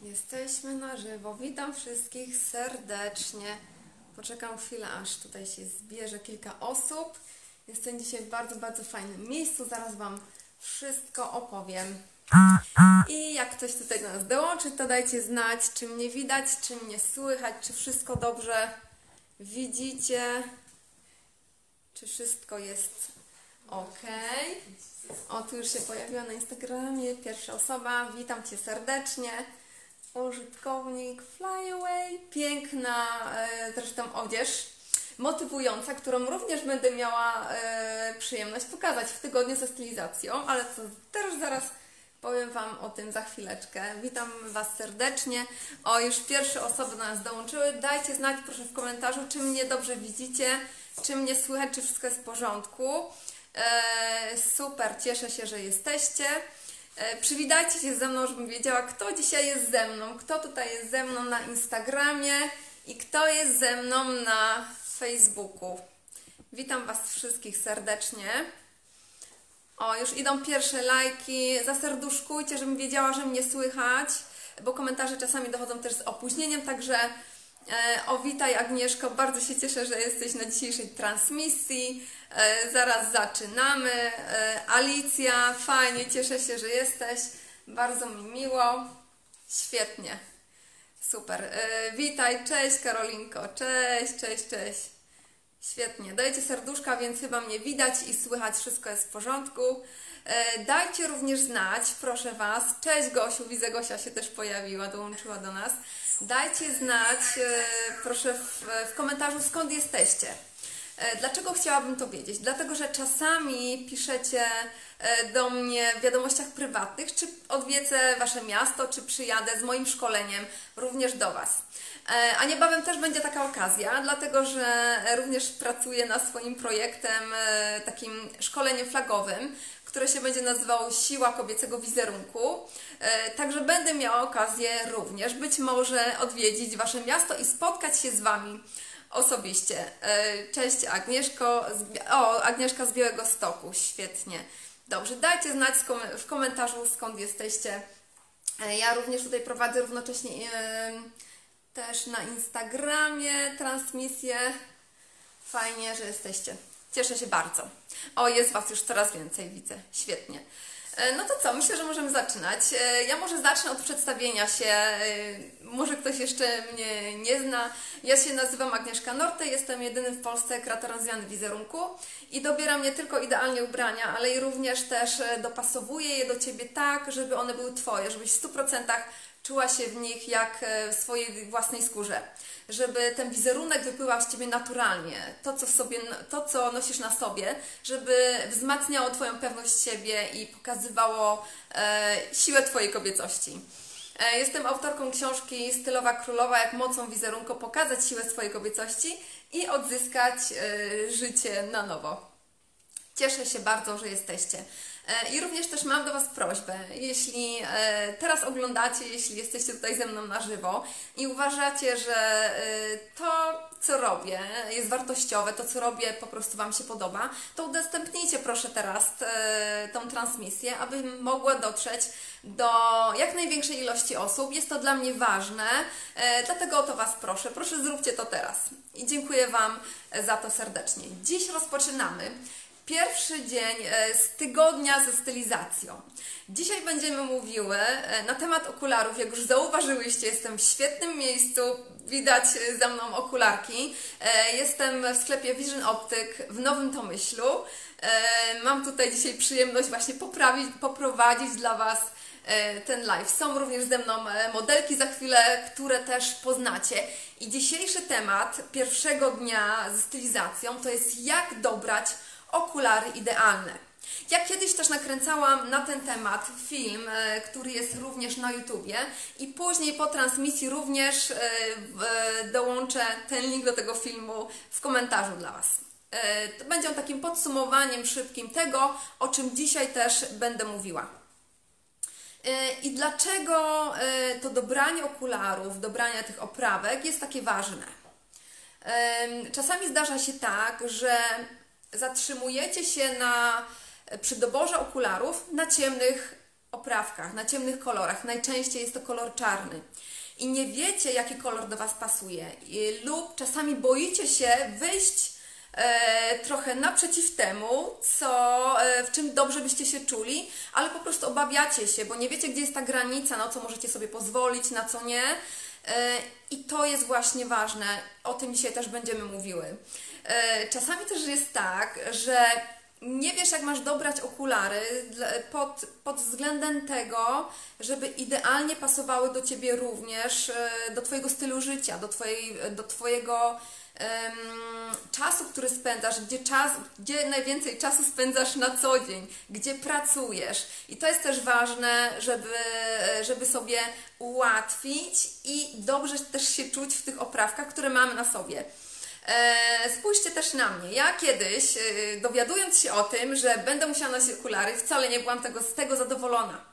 Jesteśmy na żywo. Witam wszystkich serdecznie. Poczekam chwilę, aż tutaj się zbierze kilka osób. Jestem dzisiaj w bardzo fajnym miejscu. Zaraz Wam wszystko opowiem. I jak ktoś tutaj do nas dołączy, to dajcie znać, czy mnie widać, czy mnie słychać, czy wszystko dobrze widzicie, czy wszystko jest ok. O, tu już się pojawiła na Instagramie pierwsza osoba. Witam Cię serdecznie. Użytkownik Flyaway. Piękna zresztą odzież, motywująca, którą również będę miała przyjemność pokazać w tygodniu ze stylizacją, ale to też zaraz powiem Wam o tym za chwileczkę. Witam Was serdecznie. O, już pierwsze osoby do nas dołączyły. Dajcie znać proszę w komentarzu, czy mnie dobrze widzicie, czy mnie słychać, czy wszystko jest w porządku. Super, cieszę się, że jesteście. Przywitajcie się ze mną, żebym wiedziała, kto dzisiaj jest ze mną, kto tutaj jest ze mną na Instagramie i kto jest ze mną na Facebooku. Witam Was wszystkich serdecznie. O, już idą pierwsze lajki. Zaserduszkujcie, żebym wiedziała, że mnie słychać, bo komentarze czasami dochodzą też z opóźnieniem, także o, witaj Agnieszko, bardzo się cieszę, że jesteś na dzisiejszej transmisji. Zaraz zaczynamy. Alicja, fajnie, cieszę się, że jesteś. Bardzo mi miło. Świetnie. Super. Witaj, cześć Karolinko, cześć. Świetnie. Dajcie serduszka, więc chyba mnie widać i słychać, wszystko jest w porządku. Dajcie również znać, proszę Was. Cześć Gosiu, widzę, Gosia się też pojawiła, dołączyła do nas. Dajcie znać, proszę w komentarzu, skąd jesteście. Dlaczego chciałabym to wiedzieć? Dlatego, że czasami piszecie do mnie w wiadomościach prywatnych, czy odwiedzę Wasze miasto, czy przyjadę z moim szkoleniem również do Was. A niebawem też będzie taka okazja, dlatego że również pracuję nad swoim projektem, takim szkoleniem flagowym, które się będzie nazywało Siła Kobiecego Wizerunku. Także będę miała okazję również być może odwiedzić Wasze miasto i spotkać się z Wami osobiście. Cześć Agnieszko. O, Agnieszka z Białegostoku. Świetnie. Dobrze, dajcie znać w komentarzu, skąd jesteście. Ja również tutaj prowadzę równocześnie też na Instagramie transmisję. Fajnie, że jesteście. Cieszę się bardzo. O, jest Was już coraz więcej, widzę. Świetnie. No to co? Myślę, że możemy zaczynać. Ja może zacznę od przedstawienia się. Może ktoś jeszcze mnie nie zna. Ja się nazywam Agnieszka Norte, jestem jedynym w Polsce kreatorem zmiany wizerunku i dobieram nie tylko idealnie ubrania, ale i również też dopasowuję je do Ciebie tak, żeby one były Twoje, żebyś w 100% czuła się w nich jak w swojej własnej skórze. Żeby ten wizerunek wypływał z Ciebie naturalnie, to co nosisz na sobie, żeby wzmacniało Twoją pewność siebie i pokazywało siłę Twojej kobiecości. Jestem autorką książki Stylowa Królowa, jak mocą wizerunku pokazać siłę swojej kobiecości i odzyskać życie na nowo. Cieszę się bardzo, że jesteście. I również też mam do Was prośbę, jeśli teraz oglądacie, jeśli jesteście tutaj ze mną na żywo i uważacie, że to, co robię, jest wartościowe, to, co robię, po prostu Wam się podoba, to udostępnijcie proszę teraz tą transmisję, aby mogła dotrzeć do jak największej ilości osób. Jest to dla mnie ważne, dlatego o to Was proszę. Proszę, zróbcie to teraz. I dziękuję Wam za to serdecznie. Dziś rozpoczynamy pierwszy dzień z tygodnia ze stylizacją. Dzisiaj będziemy mówiły na temat okularów. Jak już zauważyłyście, jestem w świetnym miejscu. Widać za mną okularki. Jestem w sklepie Vision Optic w Nowym Tomyślu. Mam tutaj dzisiaj przyjemność właśnie poprowadzić dla Was ten live. Są również ze mną modelki za chwilę, które też poznacie. I dzisiejszy temat pierwszego dnia ze stylizacją to jest jak dobrać okulary idealne. Ja kiedyś też nakręcałam na ten temat film, który jest również na YouTubie i później po transmisji również dołączę ten link do tego filmu w komentarzu dla Was. To będzie on takim podsumowaniem szybkim tego, o czym dzisiaj też będę mówiła. I dlaczego to dobranie okularów, dobranie tych oprawek jest takie ważne? Czasami zdarza się tak, że zatrzymujecie się przy doborze okularów na ciemnych oprawkach, na ciemnych kolorach. Najczęściej jest to kolor czarny. I nie wiecie, jaki kolor do Was pasuje. Lub czasami boicie się wyjść trochę naprzeciw temu, w czym dobrze byście się czuli, ale po prostu obawiacie się, bo nie wiecie, gdzie jest ta granica, na co możecie sobie pozwolić, na co nie. I to jest właśnie ważne. O tym dzisiaj też będziemy mówiły. Czasami też jest tak, że nie wiesz, jak masz dobrać okulary pod względem tego, żeby idealnie pasowały do Ciebie również, do Twojego stylu życia, do Twojego czasu, który spędzasz, gdzie najwięcej czasu spędzasz na co dzień, gdzie pracujesz. I to jest też ważne, żeby sobie ułatwić i dobrze też się czuć w tych oprawkach, które mamy na sobie. Spójrzcie też na mnie. Ja kiedyś, dowiadując się o tym, że będę musiała nosić okulary, wcale nie byłam z tego zadowolona.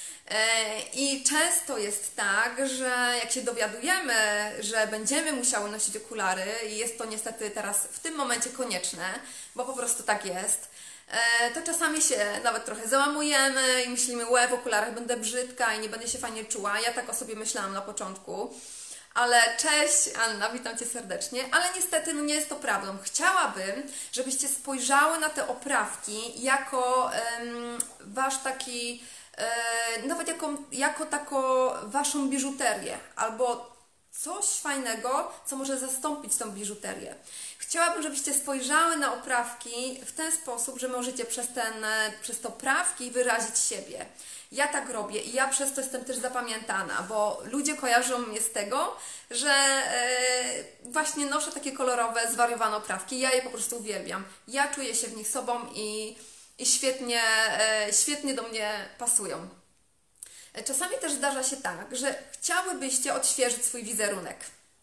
I często jest tak, że jak się dowiadujemy, że będziemy musiały nosić okulary i jest to niestety teraz w tym momencie konieczne, bo po prostu tak jest, to czasami się nawet trochę załamujemy i myślimy, w okularach będę brzydka i nie będę się fajnie czuła. Ja tak o sobie myślałam na początku. Ale cześć Anna, witam Cię serdecznie, ale niestety nie jest to prawdą. Chciałabym, żebyście spojrzały na te oprawki jako Wasz taki, nawet jako taką Waszą biżuterię, albo coś fajnego, co może zastąpić tą biżuterię. Chciałabym, żebyście spojrzały na oprawki w ten sposób, że możecie przez te oprawki wyrazić siebie. Ja tak robię i ja przez to jestem też zapamiętana, bo ludzie kojarzą mnie z tego, że właśnie noszę takie kolorowe, zwariowane oprawki. Ja je po prostu uwielbiam. Ja czuję się w nich sobą i świetnie do mnie pasują. Czasami też zdarza się tak, że chciałybyście odświeżyć swój wizerunek.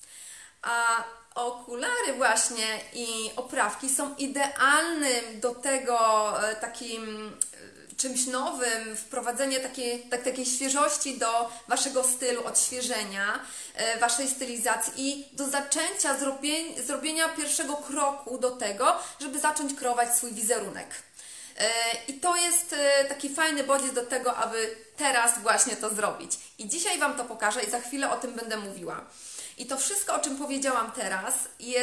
A okulary właśnie i oprawki są idealnym do tego takim czymś nowym, wprowadzenie takiej świeżości do Waszego stylu, odświeżenia, Waszej stylizacji i do zaczęcia zrobienia pierwszego kroku do tego, żeby zacząć kreować swój wizerunek. I to jest taki fajny bodziec do tego, aby teraz właśnie to zrobić. I dzisiaj Wam to pokażę i za chwilę o tym będę mówiła. I to wszystko, o czym powiedziałam teraz,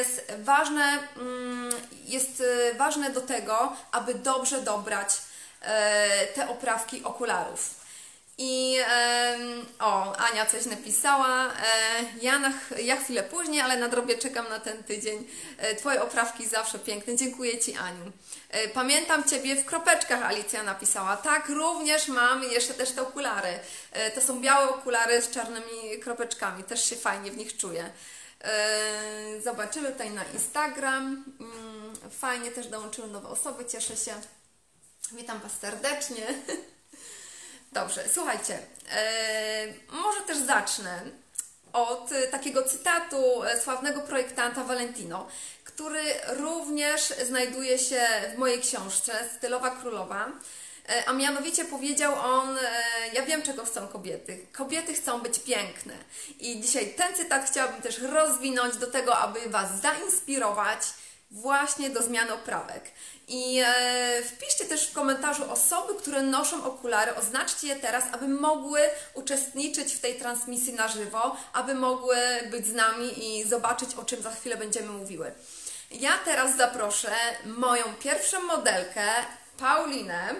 jest ważne do tego, aby dobrze dobrać te oprawki okularów. I Ania coś napisała, ja chwilę później, ale na drobie czekam na ten tydzień. Twoje oprawki zawsze piękne. Dziękuję Ci, Aniu. Pamiętam Ciebie w kropeczkach, Alicja napisała. Tak, również mam jeszcze też te okulary. To są białe okulary z czarnymi kropeczkami. Też się fajnie w nich czuję. Zobaczymy tutaj na Instagram. Fajnie, też dołączyły nowe osoby, cieszę się. Witam Was serdecznie. Dobrze, słuchajcie, może też zacznę od takiego cytatu sławnego projektanta Valentino, który również znajduje się w mojej książce Stylowa Królowa, a mianowicie powiedział on, ja wiem, czego chcą kobiety. Kobiety chcą być piękne. I dzisiaj ten cytat chciałabym też rozwinąć do tego, aby Was zainspirować właśnie do zmiany oprawek. I wpiszcie też w komentarzu osoby, które noszą okulary, oznaczcie je teraz, aby mogły uczestniczyć w tej transmisji na żywo, aby mogły być z nami i zobaczyć, o czym za chwilę będziemy mówiły. Ja teraz zaproszę moją pierwszą modelkę, Paulinę.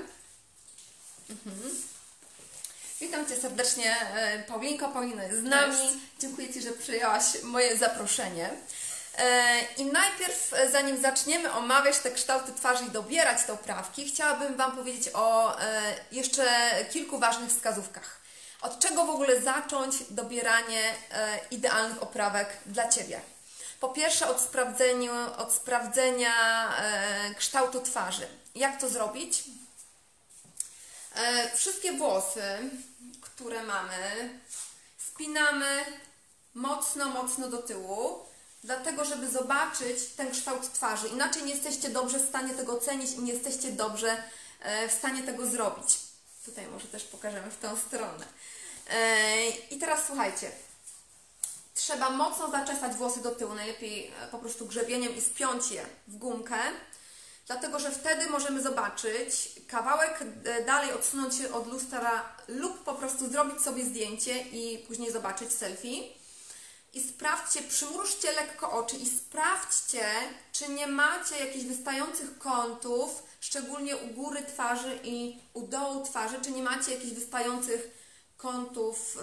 Witam Cię serdecznie, Paulinko. Paulina jest z nami. Cześć. Dziękuję Ci, że przyjęłaś moje zaproszenie. I najpierw, zanim zaczniemy omawiać te kształty twarzy i dobierać te oprawki, chciałabym Wam powiedzieć o jeszcze kilku ważnych wskazówkach. Od czego w ogóle zacząć dobieranie idealnych oprawek dla Ciebie? Po pierwsze od sprawdzenia kształtu twarzy. Jak to zrobić? Wszystkie włosy, które mamy, spinamy mocno do tyłu, dlatego, żeby zobaczyć ten kształt twarzy. Inaczej nie jesteście dobrze w stanie tego ocenić i nie jesteście dobrze w stanie tego zrobić. Tutaj może też pokażemy w tę stronę. I teraz słuchajcie. Trzeba mocno zaczesać włosy do tyłu, najlepiej po prostu grzebieniem i spiąć je w gumkę. dlatego że wtedy możemy zobaczyć kawałek dalej, odsunąć się od lustra lub po prostu zrobić sobie zdjęcie i później zobaczyć selfie. I sprawdźcie, przymrużcie lekko oczy i sprawdźcie, czy nie macie jakichś wystających kątów, szczególnie u góry twarzy i u dołu twarzy, czy nie macie jakichś wystających kątów,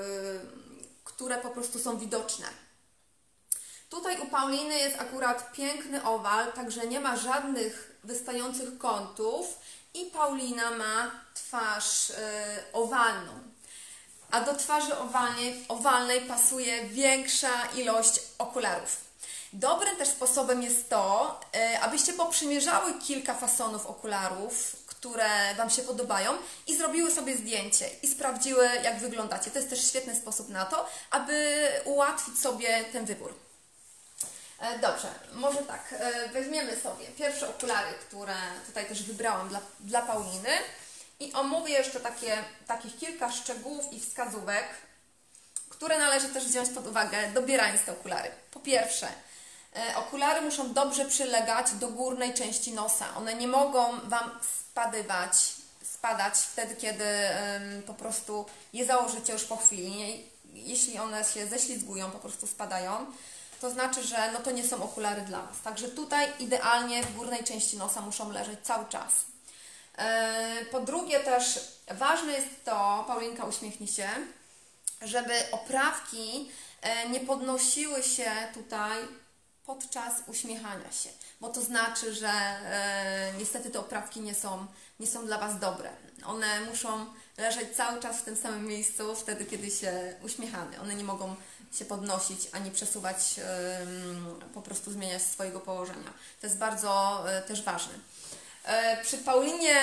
które po prostu są widoczne. Tutaj u Pauliny jest akurat piękny owal, także nie ma żadnych wystających kątów i Paulina ma twarz owalną. A do twarzy owalnej pasuje większa ilość okularów. Dobrym też sposobem jest to, abyście poprzymierzały kilka fasonów okularów, które Wam się podobają i zrobiły sobie zdjęcie i sprawdziły, jak wyglądacie. To jest też świetny sposób na to, aby ułatwić sobie ten wybór. Dobrze, może tak, weźmiemy sobie pierwsze okulary, które tutaj też wybrałam dla Pauliny i omówię jeszcze takich kilka szczegółów i wskazówek, które należy też wziąć pod uwagę, dobierając te okulary. Po pierwsze, okulary muszą dobrze przylegać do górnej części nosa. One nie mogą Wam spadać wtedy, kiedy po prostu je założycie już po chwili. Jeśli one się ześlizgują, po prostu spadają, to znaczy, że no to nie są okulary dla Was. Także tutaj idealnie w górnej części nosa muszą leżeć cały czas. Po drugie też ważne jest to, Paulinka uśmiechnij się, żeby oprawki nie podnosiły się tutaj podczas uśmiechania się, bo to znaczy, że niestety te oprawki nie są dla Was dobre. One muszą leżeć cały czas w tym samym miejscu wtedy, kiedy się uśmiechamy. One nie mogą się podnosić, ani przesuwać, po prostu zmieniać swojego położenia. To jest bardzo też ważne. Przy Paulinie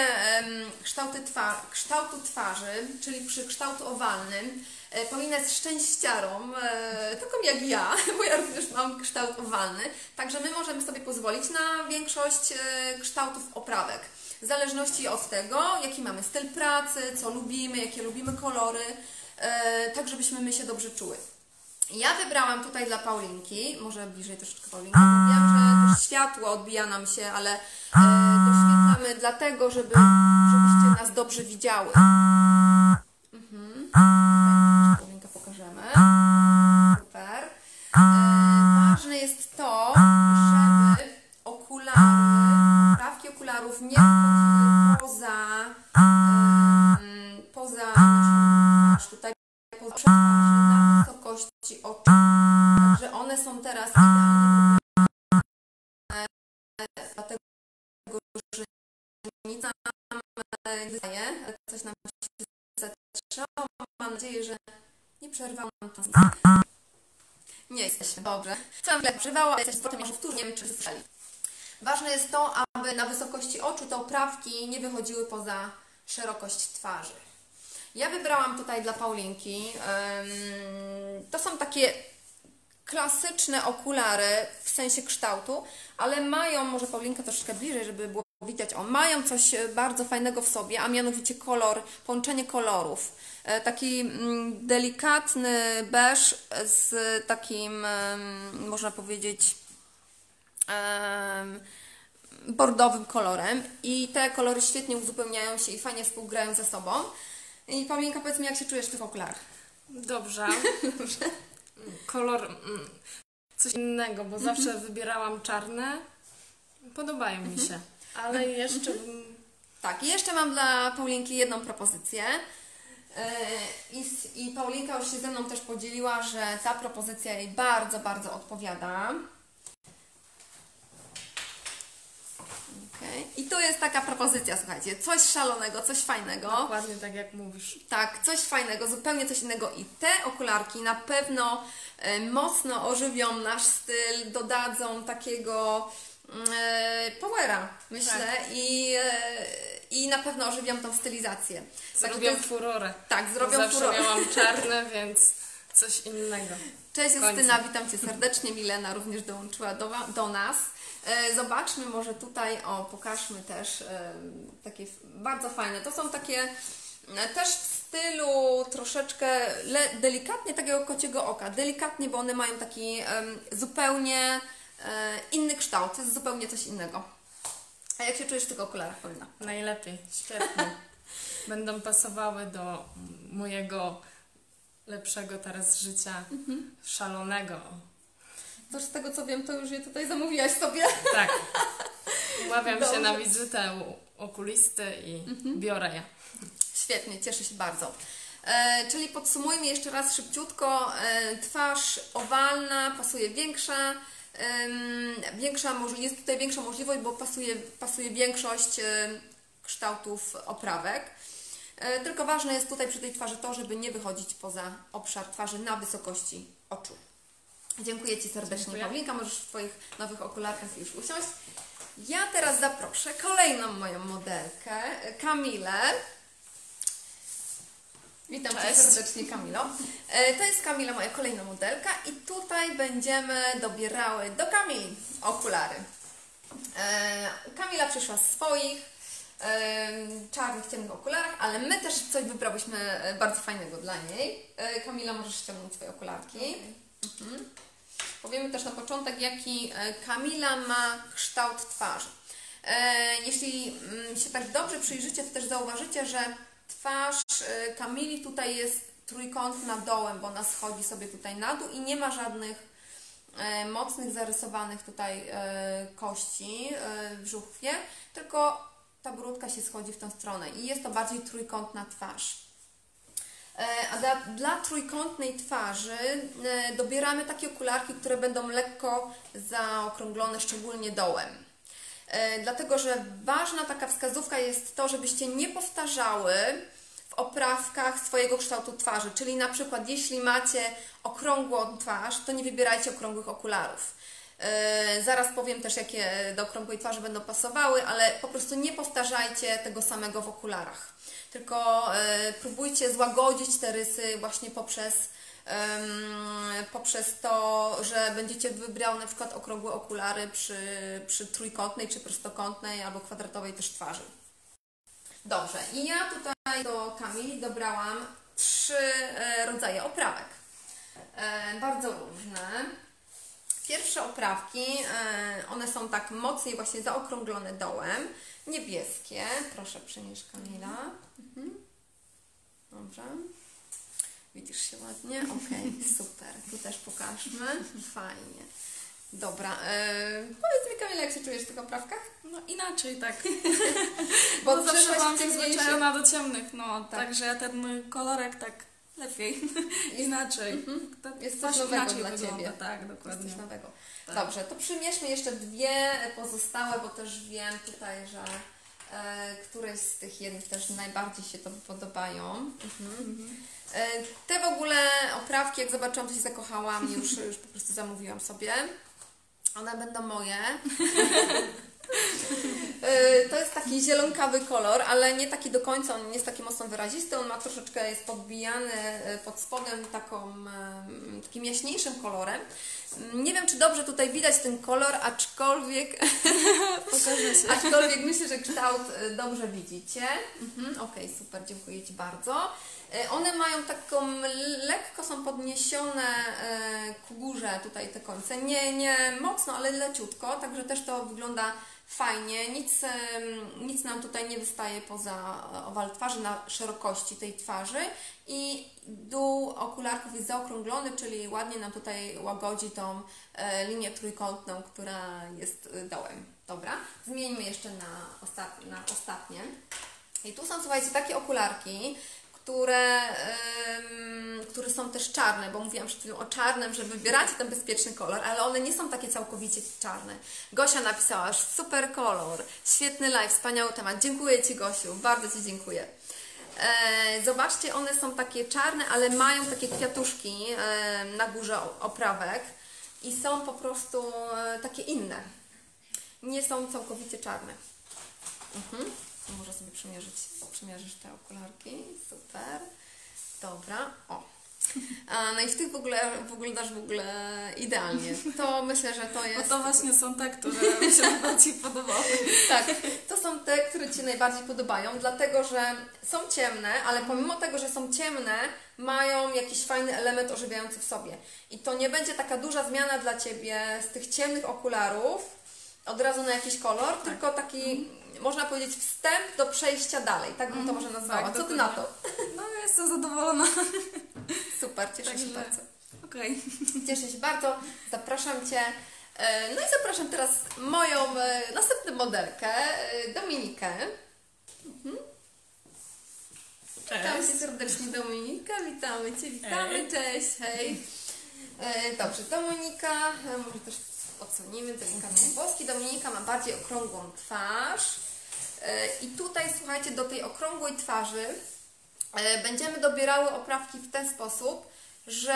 kształtu twarzy, czyli przy kształtu owalnym, Paulina jest szczęściarą, taką jak ja, bo ja również mam kształt owalny, także my możemy sobie pozwolić na większość kształtów oprawek. W zależności od tego, jaki mamy styl pracy, co lubimy, jakie lubimy kolory, tak żebyśmy my się dobrze czuły. Ja wybrałam tutaj dla Paulinki, może bliżej troszeczkę Paulinki, bo wiem, że też światło odbija nam się, ale doświetlamy dlatego, żebyście nas dobrze widziały. Tutaj Paulinka pokażemy. Super. Ważne jest to, żeby oprawki okularów nie wychodziły poza naszą twarz, tutaj poza twarzy, na wysokości oczu. Także one są teraz idealnie, dlatego że nic nam wydaje, coś nam się zatrzymało. Mam nadzieję, że nie przerwałam tam. Nie jesteśmy dobrze. Co nam przerwało, ale jesteśmy potem jeszcze wtórnie, czy słyszeli. Ważne jest to, aby na wysokości oczu te oprawki nie wychodziły poza szerokość twarzy. Ja wybrałam tutaj dla Paulinki, to są takie klasyczne okulary w sensie kształtu, ale mają, może Paulinka troszeczkę bliżej, żeby było widać, mają coś bardzo fajnego w sobie, a mianowicie połączenie kolorów. Taki delikatny beż z takim, można powiedzieć, bordowym kolorem i te kolory świetnie uzupełniają się i fajnie współgrają ze sobą. I Paulinka, powiedz mi, jak się czujesz w tych okularach? Dobrze. Kolor coś innego, bo zawsze wybierałam czarne. Podobają mi się, ale jeszcze... Tak, i jeszcze mam dla Paulinki jedną propozycję. I Paulinka już się ze mną też podzieliła, że ta propozycja jej bardzo, bardzo odpowiada. Okay. I tu jest taka propozycja, słuchajcie, coś szalonego, coś fajnego. Dokładnie tak jak mówisz. Tak, coś fajnego, zupełnie coś innego i te okularki na pewno mocno ożywią nasz styl, dodadzą takiego powera, myślę, tak. I na pewno ożywią tą stylizację. Zrobią furorę. Tak, zrobią zawsze furorę. Miałam czarne, więc coś innego. Cześć Justyna, witam Cię serdecznie. Milena również dołączyła do nas. Zobaczmy może tutaj, pokażmy też takie bardzo fajne. To są takie też w stylu troszeczkę delikatnie takiego kociego oka. Delikatnie, bo one mają taki zupełnie inny kształt. To jest zupełnie coś innego. A jak się czujesz w tych okularach, Paulina? Najlepiej, świetnie. Będą pasowały do mojego lepszego teraz życia, szalonego. To z tego co wiem, to już je tutaj zamówiłaś sobie. Tak. Umawiam się Dobrze. na wizytę u okulisty i biorę je. Świetnie, cieszę się bardzo. Czyli podsumujmy jeszcze raz szybciutko. Twarz owalna, pasuje większa. Jest tutaj większa możliwość, bo pasuje większość kształtów oprawek. Tylko ważne jest tutaj przy tej twarzy to, żeby nie wychodzić poza obszar twarzy na wysokości oczu. Dziękuję Ci serdecznie, Dziękuję. Paulinka. Możesz w Twoich nowych okularkach już usiąść. Ja teraz zaproszę kolejną moją modelkę, Kamilę. Witam Cię Cześć. serdecznie, Kamilo. To jest Kamila, moja kolejna modelka i tutaj będziemy dobierały do Kamili okulary. Kamila przyszła z swoich czarnych, ciemnych okularach, ale my też coś wybrałyśmy bardzo fajnego dla niej. Kamila, możesz ściągnąć swoje okularki. Powiemy też na początek, jaki Kamila ma kształt twarzy. Jeśli się tak dobrze przyjrzycie, to też zauważycie, że twarz Kamili tutaj jest trójkątna dołem, bo ona schodzi sobie tutaj na dół i nie ma żadnych mocnych zarysowanych tutaj kości w żuchwie, tylko ta brudka się schodzi w tę stronę i jest to bardziej trójkątna twarz. A dla trójkątnej twarzy dobieramy takie okularki, które będą lekko zaokrąglone, szczególnie dołem. Dlatego, że ważna taka wskazówka jest to, żebyście nie powtarzały w oprawkach swojego kształtu twarzy. Czyli na przykład, jeśli macie okrągłą twarz, to nie wybierajcie okrągłych okularów. Zaraz powiem też, jakie do okrągłej twarzy będą pasowały, ale po prostu nie powtarzajcie tego samego w okularach. Tylko próbujcie złagodzić te rysy właśnie poprzez to, że będziecie wybrały na przykład okrągłe okulary przy trójkątnej, czy prostokątnej, albo kwadratowej też twarzy. Dobrze, i ja tutaj do Kamili dobrałam 3 rodzaje oprawek. Bardzo różne. Pierwsze oprawki, one są tak mocniej właśnie zaokrąglone dołem. Niebieskie. Proszę, przynieś Kamila. Dobrze. Widzisz się ładnie? Okej, super. Tu też pokażmy. Fajnie. Dobra. Powiedz mi, Kamila, jak się czujesz w tych oprawkach? No inaczej tak. Bo Bo zawsze przyszłaś byłam w ciemniejszych. przyzwyczajona do ciemnych, no Tak. także ja ten kolorek tak lepiej, inaczej. Tak, Jest coś coś nowego inaczej dla wygląda, Ciebie. tak, Jest dokładnie. coś nowego. Tak. Dobrze, to przymierzmy jeszcze 2 pozostałe, bo też wiem tutaj, że któreś z tych jednych też najbardziej się to podobają. Te w ogóle oprawki, jak zobaczyłam, to się zakochałam i już po prostu zamówiłam sobie. One będą moje. To jest taki zielonkawy kolor, ale nie taki do końca, on nie jest taki mocno wyrazisty, on ma troszeczkę, jest podbijany pod spodem takim jaśniejszym kolorem. Nie wiem, czy dobrze tutaj widać ten kolor, aczkolwiek myślę, że kształt dobrze widzicie. Okej, super, dziękuję Ci bardzo. One mają taką, lekko są podniesione ku górze tutaj te końce, nie mocno, ale leciutko, także też to wygląda fajnie, nic nam tutaj nie wystaje poza owal twarzy na szerokości tej twarzy i dół okularków jest zaokrąglony, czyli ładnie nam tutaj łagodzi tą linię trójkątną, która jest dołem. Dobra, zmieńmy jeszcze na ostatnie. I tu są, słuchajcie, takie okularki, które są też czarne, bo mówiłam przed chwilą o czarnym, że wybieracie ten bezpieczny kolor, ale one nie są takie całkowicie czarne. Gosia napisała, super kolor, świetny live, wspaniały temat. Dziękuję Ci, Gosiu, bardzo Ci dziękuję. Zobaczcie, one są takie czarne, ale mają takie kwiatuszki na górze oprawek i są po prostu takie inne. Nie są całkowicie czarne. Może sobie przymierzysz te okularki. Super. Dobra. O. No i w tych wyglądasz w ogóle idealnie. To myślę, że to jest... Bo to właśnie są te, które mi się najbardziej podobały. Tak, to są te, które Ci najbardziej podobają, dlatego że są ciemne, ale pomimo tego, że są ciemne, mają jakiś fajny element ożywiający w sobie. I to nie będzie taka duża zmiana dla Ciebie z tych ciemnych okularów od razu na jakiś kolor, tylko taki, można powiedzieć, wstęp do przejścia dalej. Tak bym to może nazwała. Tak, Co Ty na to? No, jestem zadowolona. Super, cieszę się Także- bardzo. Okej. Cieszę się bardzo, zapraszam Cię. No i zapraszam teraz moją następną modelkę, Dominikę. Witam Cię serdecznie, Dominika. Witamy Cię, witamy. Hej. Cześć, hej. Dobrze, Dominika, może też odsłonimy delikatnie włoski. Dominika ma bardziej okrągłą twarz. I tutaj, słuchajcie, do tej okrągłej twarzy będziemy dobierały oprawki w ten sposób, że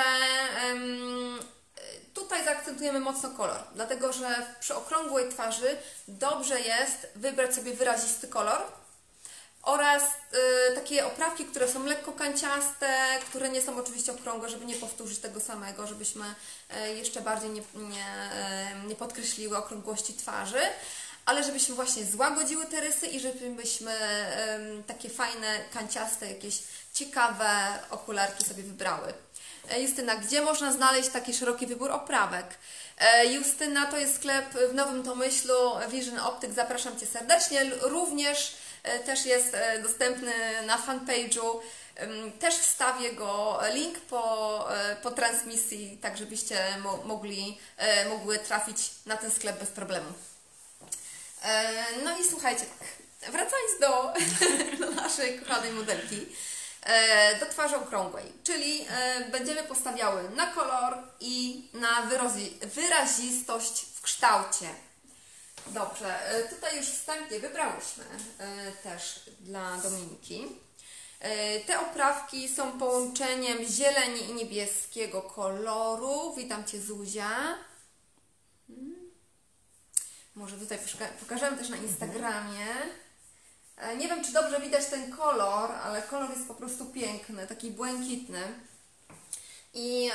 tutaj zaakcentujemy mocno kolor, dlatego że przy okrągłej twarzy dobrze jest wybrać sobie wyrazisty kolor oraz takie oprawki, które są lekko kanciaste, które nie są oczywiście okrągłe, żeby nie powtórzyć tego samego, żebyśmy jeszcze bardziej nie podkreśliły okrągłości twarzy, ale żebyśmy właśnie złagodziły te rysy i żebyśmy takie fajne, kanciaste, jakieś ciekawe okularki sobie wybrały. Justyna, gdzie można znaleźć taki szeroki wybór oprawek? Justyna, to jest sklep w Nowym Tomyślu, Vision Optic, zapraszam Cię serdecznie. Również też jest dostępny na fanpage'u. Też wstawię go link po transmisji, tak żebyście mogły trafić na ten sklep bez problemu. No i słuchajcie, wracając do naszej kochanej modelki, do twarzy okrągłej, czyli będziemy postawiały na kolor i na wyrazistość w kształcie. Dobrze, tutaj już wstępnie wybrałyśmy też dla Dominiki. Te oprawki są połączeniem zieleni i niebieskiego koloru. Witam Cię, Zuzia. Może tutaj pokażemy też na Instagramie. Nie wiem, czy dobrze widać ten kolor, ale kolor jest po prostu piękny, taki błękitny. I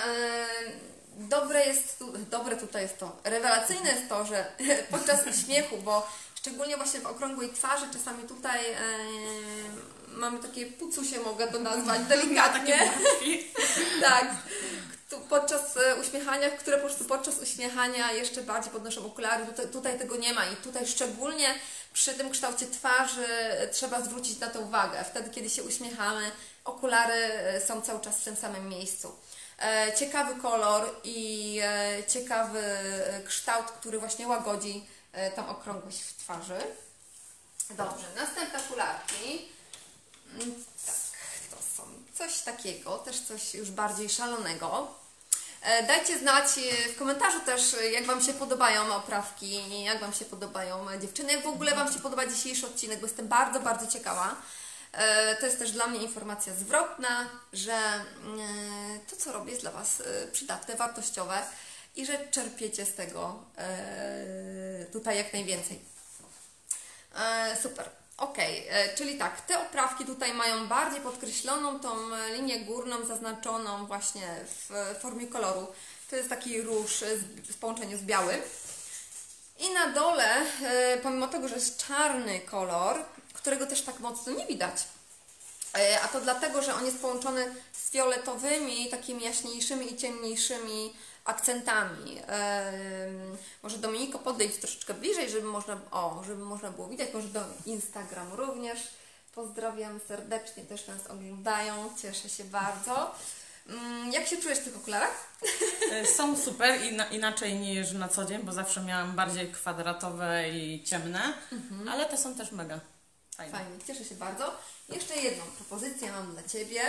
dobre tutaj jest to, rewelacyjne jest to, że podczas uśmiechu, bo szczególnie właśnie w okrągłej twarzy, czasami tutaj mamy takie pucusie, mogę to nazwać delikatnie. Tak. Podczas uśmiechania, które po prostu podczas uśmiechania jeszcze bardziej podnoszą okulary. Tutaj tego nie ma i tutaj szczególnie przy tym kształcie twarzy trzeba zwrócić na to uwagę. Wtedy, kiedy się uśmiechamy, okulary są cały czas w tym samym miejscu. Ciekawy kolor i ciekawy kształt, który właśnie łagodzi tą okrągłość w twarzy. Dobrze, następne okularki. Tak, to są coś takiego, też coś już bardziej szalonego. Dajcie znać w komentarzu też, jak Wam się podobają oprawki, jak Wam się podobają dziewczyny, jak w ogóle Wam się podoba dzisiejszy odcinek, bo jestem bardzo, bardzo ciekawa. To jest też dla mnie informacja zwrotna, że to, co robię, jest dla Was przydatne, wartościowe i że czerpiecie z tego tutaj jak najwięcej. Super. Ok, czyli tak, te oprawki tutaj mają bardziej podkreśloną tą linię górną, zaznaczoną właśnie w formie koloru. To jest taki róż w połączeniu z białym. I na dole, pomimo tego, że jest czarny kolor, którego też tak mocno nie widać, a to dlatego, że on jest połączony z fioletowymi, takimi jaśniejszymi i ciemniejszymi akcentami. Może Dominiko podejdź troszeczkę bliżej, żeby można było widać, może do Instagram również. Pozdrawiam serdecznie, też nas oglądają, cieszę się bardzo. Jak się czujesz w tych okularach? Są super, inaczej niż na co dzień, bo zawsze miałam bardziej kwadratowe i ciemne, ale te są też mega fajne. Fajnie, cieszę się bardzo. Jeszcze jedną propozycję mam dla Ciebie.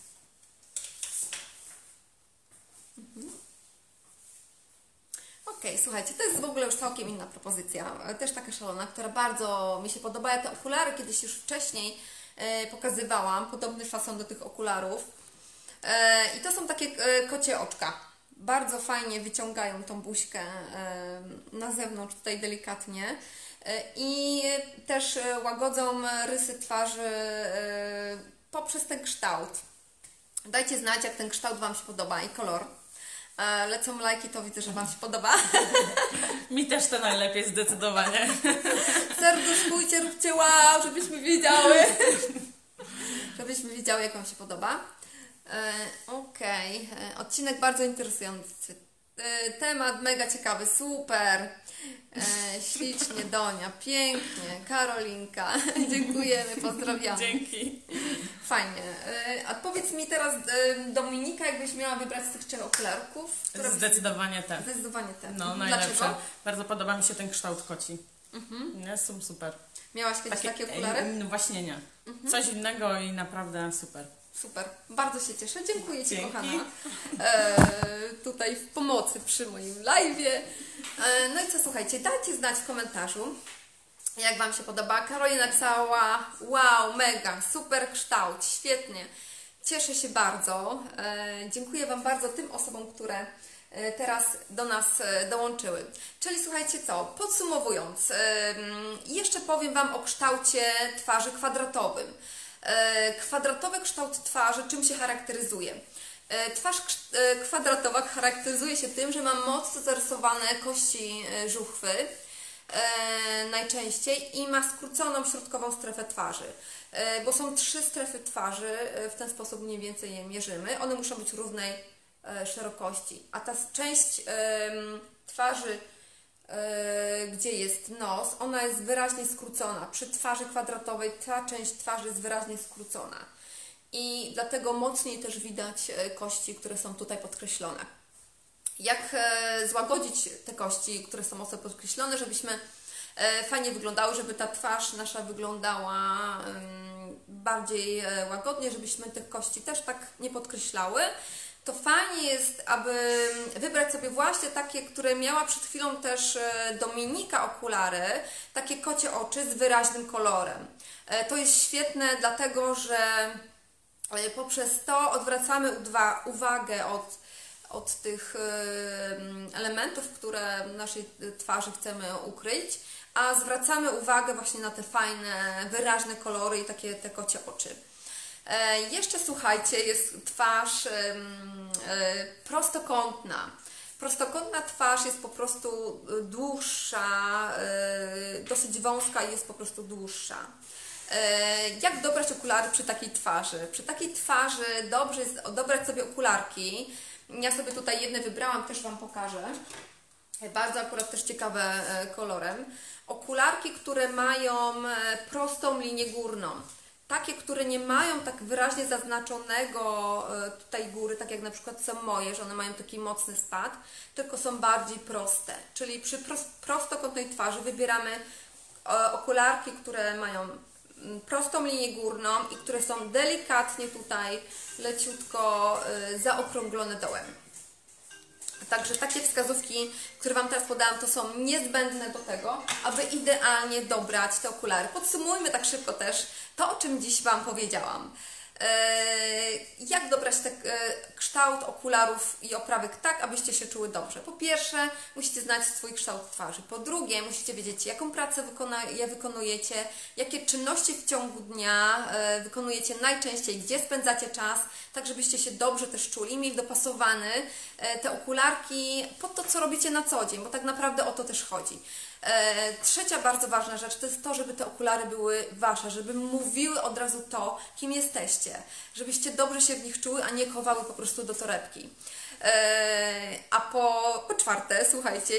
Ok, słuchajcie, to jest w ogóle już całkiem inna propozycja, też taka szalona, która bardzo mi się podoba. Ja te okulary kiedyś już wcześniej pokazywałam, podobny fason do tych okularów. I to są takie kocie oczka. Bardzo fajnie wyciągają tą buźkę na zewnątrz, tutaj delikatnie. I też łagodzą rysy twarzy poprzez ten kształt. Dajcie znać, jak ten kształt Wam się podoba i kolor. Lecą lajki, to widzę, że Wam się podoba. Mi też to najlepiej, zdecydowanie. Serduszkujcie, róbcie wow, żebyśmy wiedziały. Żebyśmy wiedziały, jak Wam się podoba. Okej. Odcinek bardzo interesujący. Temat mega ciekawy, super. Ślicznie, Donia, pięknie, Karolinka, dziękujemy, pozdrawiamy. Dzięki. Fajnie. A powiedz mi teraz, Dominika, jakbyś miała wybrać z tych 3 okularków? Zdecydowanie te. Zdecydowanie te. No, najlepsze. Dlaczego? Bardzo podoba mi się ten kształt koci. Nie, są super. Miałaś kiedyś takie okulary? Właśnie nie. Coś innego i naprawdę super. Super, bardzo się cieszę. Dziękuję Ci, Dzięki. kochana. Tutaj w pomocy przy moim live'ie. No i co, słuchajcie, dajcie znać w komentarzu, jak Wam się podoba. Karolina napisała, wow, mega, super kształt, świetnie. Cieszę się bardzo. Dziękuję Wam bardzo tym osobom, które teraz do nas dołączyły. Czyli słuchajcie co, podsumowując, jeszcze powiem Wam o kształcie twarzy kwadratowym. Kwadratowy kształt twarzy czym się charakteryzuje? Twarz kwadratowa charakteryzuje się tym, że ma mocno zarysowane kości żuchwy najczęściej i ma skróconą środkową strefę twarzy, bo są 3 strefy twarzy, w ten sposób mniej więcej je mierzymy. One muszą być równej szerokości, a ta część twarzy, gdzie jest nos, ona jest wyraźnie skrócona. Przy twarzy kwadratowej ta część twarzy jest wyraźnie skrócona i dlatego mocniej też widać kości, które są tutaj podkreślone. Jak złagodzić te kości, które są mocno podkreślone, żebyśmy fajnie wyglądały, żeby ta twarz nasza wyglądała bardziej łagodnie, żebyśmy te kości też tak nie podkreślały, to fajnie jest, aby wybrać sobie właśnie takie, które miała przed chwilą też Dominika okulary, takie kocie oczy z wyraźnym kolorem. To jest świetne, dlatego że poprzez to odwracamy uwagę od tych elementów, które w naszej twarzy chcemy ukryć, a zwracamy uwagę właśnie na te fajne, wyraźne kolory i takie te kocie oczy. Jeszcze słuchajcie, jest twarz prostokątna. Prostokątna twarz jest po prostu dłuższa, dosyć wąska i jest po prostu dłuższa. Jak dobrać okulary przy takiej twarzy? Przy takiej twarzy dobrze jest dobrać sobie okularki. Ja sobie tutaj jedne wybrałam, też Wam pokażę. Bardzo akurat też ciekawe kolorem. Okularki, które mają prostą linię górną. Takie, które nie mają tak wyraźnie zaznaczonego tutaj góry, tak jak na przykład są moje, że one mają taki mocny spad, tylko są bardziej proste. Czyli przy prostokątnej twarzy wybieramy okularki, które mają prostą linię górną i które są delikatnie tutaj leciutko zaokrąglone dołem. Także takie wskazówki, które Wam teraz podałam, to są niezbędne do tego, aby idealnie dobrać te okulary. Podsumujmy tak szybko też to, o czym dziś Wam powiedziałam. Jak dobrać kształt okularów i oprawek tak, abyście się czuły dobrze. Po pierwsze, musicie znać swój kształt twarzy. Po drugie, musicie wiedzieć, jaką pracę wykonujecie, jakie czynności w ciągu dnia wykonujecie najczęściej, gdzie spędzacie czas, tak żebyście się dobrze też czuli, mieli dopasowane te okularki pod to, co robicie na co dzień, bo tak naprawdę o to też chodzi. Trzecia bardzo ważna rzecz to jest to, żeby te okulary były Wasze, żeby mówiły od razu to, kim jesteście, żebyście dobrze się w nich czuły, a nie chowały po prostu do torebki. A po czwarte, słuchajcie,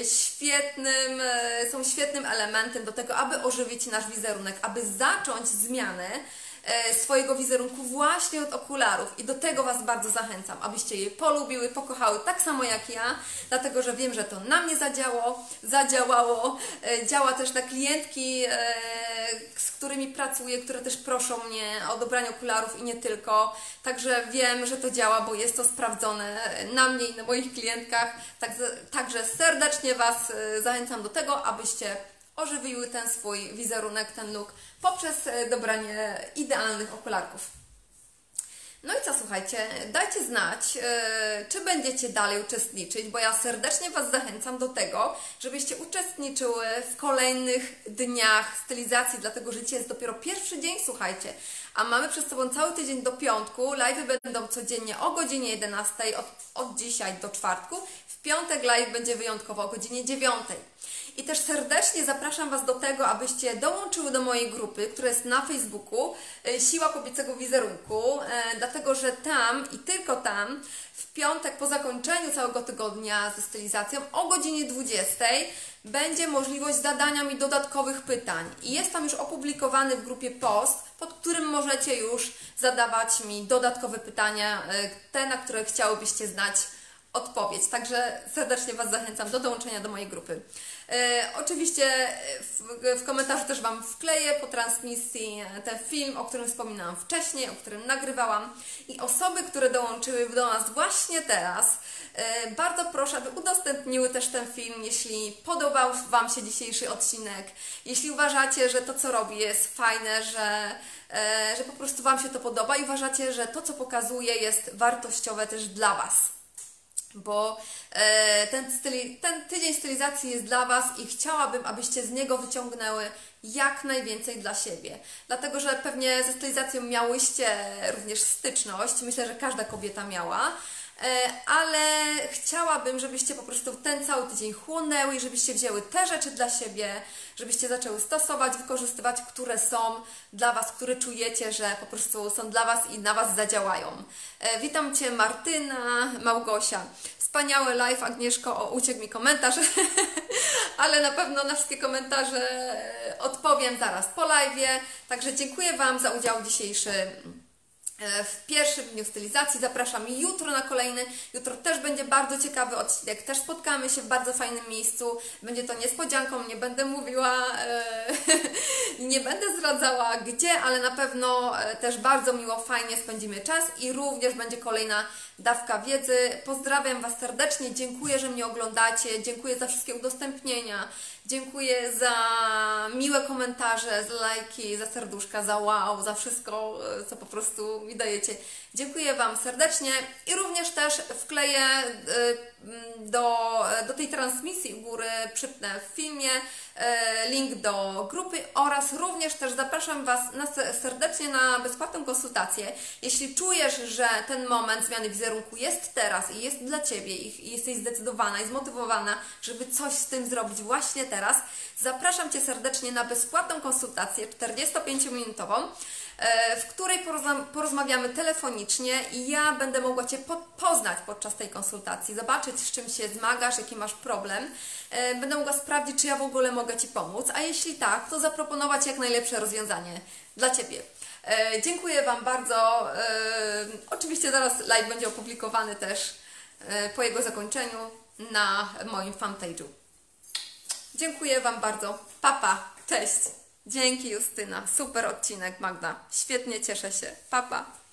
są świetnym elementem do tego, aby ożywić nasz wizerunek, aby zacząć zmianę swojego wizerunku właśnie od okularów i do tego Was bardzo zachęcam, abyście je polubiły, pokochały tak samo jak ja, dlatego że wiem, że to na mnie zadziałało, działa też na klientki, z którymi pracuję, które też proszą mnie o dobranie okularów i nie tylko, także wiem, że to działa, bo jest to sprawdzone na mnie i na moich klientkach, także serdecznie Was zachęcam do tego, abyście ożywiły ten swój wizerunek, ten look poprzez dobranie idealnych okularków. No i co, słuchajcie, dajcie znać, czy będziecie dalej uczestniczyć, bo ja serdecznie Was zachęcam do tego, żebyście uczestniczyły w kolejnych dniach stylizacji, dlatego że dzisiaj jest dopiero pierwszy dzień, słuchajcie, a mamy przed sobą cały tydzień do piątku, live'y będą codziennie o godzinie 11, od dzisiaj do czwartku, w piątek live będzie wyjątkowo o godzinie 9. I też serdecznie zapraszam Was do tego, abyście dołączyły do mojej grupy, która jest na Facebooku, Siła Kobiecego Wizerunku, dlatego że tam i tylko tam w piątek po zakończeniu całego tygodnia ze stylizacją o godzinie 20 będzie możliwość zadania mi dodatkowych pytań. I jest tam już opublikowany w grupie post, pod którym możecie już zadawać mi dodatkowe pytania, te, na które chciałybyście znać odpowiedź. Także serdecznie Was zachęcam do dołączenia do mojej grupy. Oczywiście w komentarzu też Wam wkleję po transmisji ten film, o którym wspominałam wcześniej, o którym nagrywałam. I osoby, które dołączyły do nas właśnie teraz, bardzo proszę, aby udostępniły też ten film, jeśli podobał Wam się dzisiejszy odcinek, jeśli uważacie, że to, co robię, jest fajne, że po prostu Wam się to podoba i uważacie, że to, co pokazuję, jest wartościowe też dla Was. Bo ten tydzień stylizacji jest dla Was i chciałabym, abyście z niego wyciągnęły jak najwięcej dla siebie. Dlatego, że pewnie ze stylizacją miałyście również styczność, myślę, że każda kobieta miała, ale chciałabym, żebyście po prostu ten cały tydzień chłonęły i żebyście wzięły te rzeczy dla siebie, żebyście zaczęły stosować, wykorzystywać, które są dla Was, które czujecie, że po prostu są dla Was i na Was zadziałają. Witam Cię Martyna, Małgosia. Wspaniały live, Agnieszko, uciekł mi komentarz, ale na pewno na wszystkie komentarze odpowiem zaraz po live'ie. Także dziękuję Wam za udział dzisiejszy w pierwszym dniu stylizacji. Zapraszam jutro na kolejny. Jutro też będzie bardzo ciekawy odcinek. Też spotkamy się w bardzo fajnym miejscu. Będzie to niespodzianką, nie będę mówiła, nie będę zdradzała gdzie, ale na pewno też bardzo miło, fajnie spędzimy czas i również będzie kolejna dawka wiedzy. Pozdrawiam Was serdecznie, dziękuję, że mnie oglądacie, dziękuję za wszystkie udostępnienia, dziękuję za miłe komentarze, za lajki, za serduszka, za wow, za wszystko, co po prostu mi dajecie. Dziękuję Wam serdecznie i również też wkleję do tej transmisji u góry, przypnę w filmie link do grupy oraz również też zapraszam Was serdecznie na bezpłatną konsultację. Jeśli czujesz, że ten moment zmiany wizerunku jest teraz i jest dla Ciebie i jesteś zdecydowana i zmotywowana, żeby coś z tym zrobić właśnie teraz, zapraszam Cię serdecznie na bezpłatną konsultację 45-minutową, w której porozmawiamy telefonicznie i ja będę mogła Cię poznać podczas tej konsultacji, zobaczyć, z czym się zmagasz, jaki masz problem. Będę mogła sprawdzić, czy ja w ogóle mogę Ci pomóc, a jeśli tak, to zaproponować jak najlepsze rozwiązanie dla Ciebie. Dziękuję Wam bardzo. Oczywiście zaraz live będzie opublikowany też po jego zakończeniu na moim fanpage'u. Dziękuję Wam bardzo. Papa, cześć. Dzięki Justyna. Super odcinek, Magda. Świetnie, cieszę się. Pa, pa.